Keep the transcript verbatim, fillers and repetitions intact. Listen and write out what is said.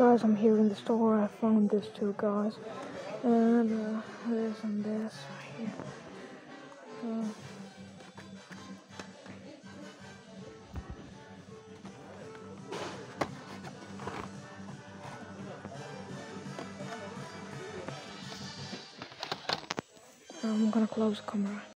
Guys, I'm here in the store. I found this too, guys. And uh, this and this right here. Uh, I'm gonna close the camera.